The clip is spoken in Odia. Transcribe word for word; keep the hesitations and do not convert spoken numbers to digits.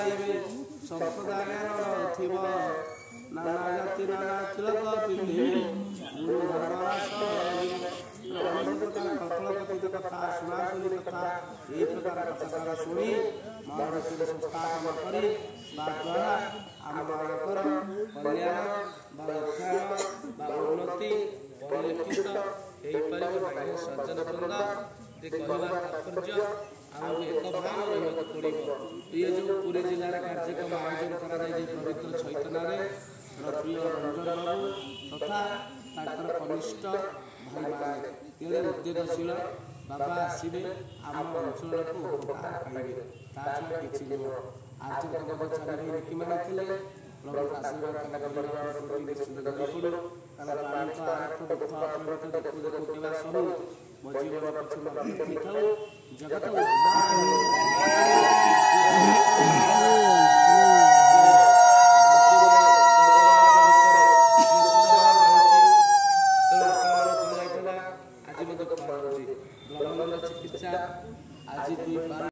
ଗାଇବେ ସମ୍ପ୍ରଦାୟର ଥିବ ନାନା ଜାତି ନାନା ତିଳକ ପିନ୍ଧିବେ ଗୁରୁ ଧର୍ମରାସ ଅନେକ ପ୍ରକାର କଳ୍ପକଥିତ କଥା ଶୁଣାଶୁଣି କଥା ଏହି ପ୍ରକାର କଥାକାର ଶୁଣି ମହାରଥୀର ସଂସ୍ଥାପନ କରି ବା ଦ୍ୱାରା ଆମମାନଙ୍କର କଲ୍ୟାଣ ବା ଉତ୍ଥାନ ବା ଉନ୍ନତି ପରିଲକ୍ଷିତ ହେଇପାରିବ ନାହିଁ। ସଜ୍ଜନ ବୃନ୍ଦ କହିବାର ତାତ୍ପର୍ଯ୍ୟ ଆମକୁ ଏକ ଭାବ ରହିବାକୁ ପଡ଼ିବ। ଇଏ ଯେଉଁ ପୁରୀ ଜିଲ୍ଲାରେ କାର୍ଯ୍ୟକ୍ରମ ଆୟୋଜନ କରାଯାଇଛି ପବିତ୍ର ଚୈତନ୍ୟରେ ପ୍ରିୟ ରଞ୍ଜନ ବାବୁ ତଥା ତାଙ୍କର କନିଷ୍ଠ ଭାଇମାନେ ତେଣେ ଉଦ୍ୟୋଗଶୀଳ ବାବା ଆସିବେ ଆମ ଅଞ୍ଚଳକୁ ଉପକାର ପାଇବେ ତା ଛଡ଼ା କିଛି ନୁହଁ। ଆର୍ଯ୍ୟଙ୍କ ଚାରି ଭାଇ ରୀତିମାନେ ଥିଲେ ପ୍ରଭୁଙ୍କ ଆଶୀର୍ବାଦ ତାଙ୍କ ପରିବାର ପ୍ରତି ନିଶ୍ଚିତ ଜଣାପଡ଼ୁ। ତାଙ୍କ ପ୍ରାଣିକ ଆରକ୍ଷ ଦୁଃଖ ଅପ୍ରମିତ ଦେଖୁ ଦେଖୁ କେବା ସରୁ ମୋ ଜୀବନ ପଛେ ଥାଉ ଜଗତ ଆଜି ମଧ୍ୟ ଚିକିତ୍ସା ଆଜି ଦୁଇ